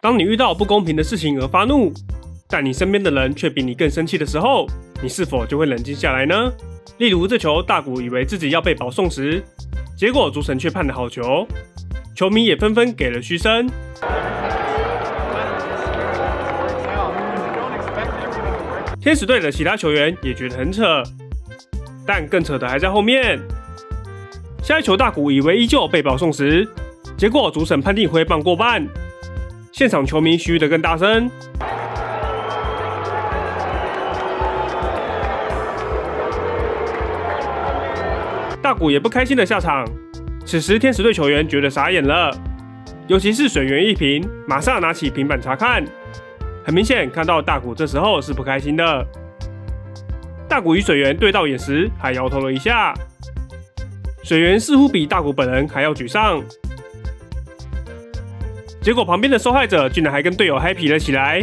当你遇到不公平的事情而发怒，但你身边的人却比你更生气的时候，你是否就会冷静下来呢？例如这球大谷以为自己要被保送时，结果主审却判了好球，球迷也纷纷给了嘘声。天使队的其他球员也觉得很扯，但更扯的还在后面。下一球大谷以为依旧被保送时，结果主审判定挥棒过半，现场球迷嘘得更大声。大谷也不开心的下场。此时天使队球员觉得傻眼了，尤其是水原一平，马上拿起平板查看。很明显看到大谷这时候是不开心的。大谷与水原对到眼时还摇头了一下，水原似乎比大谷本人还要沮丧。结果旁边的受害者竟然还跟队友 happy 了起来。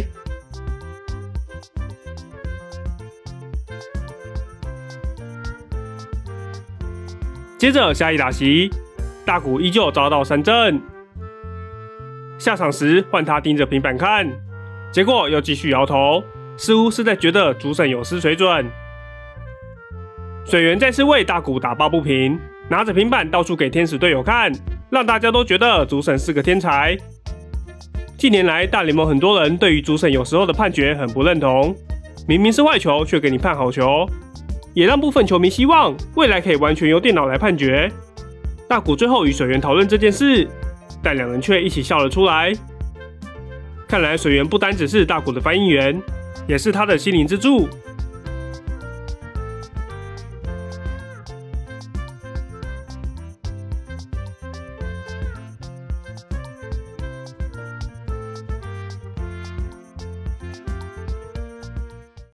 接着下一打席，大谷依旧遭到三振。下场时换他盯着平板看，结果又继续摇头，似乎是在觉得主审有失水准。水原再次为大谷打抱不平，拿着平板到处给天使队友看，让大家都觉得主审是个天才。近年来，大联盟很多人对于主审有时候的判决很不认同，明明是坏球却给你判好球，也让部分球迷希望未来可以完全由电脑来判决。大谷最后与水原讨论这件事，但两人却一起笑了出来。看来水原不单只是大谷的翻译员，也是他的心灵支柱。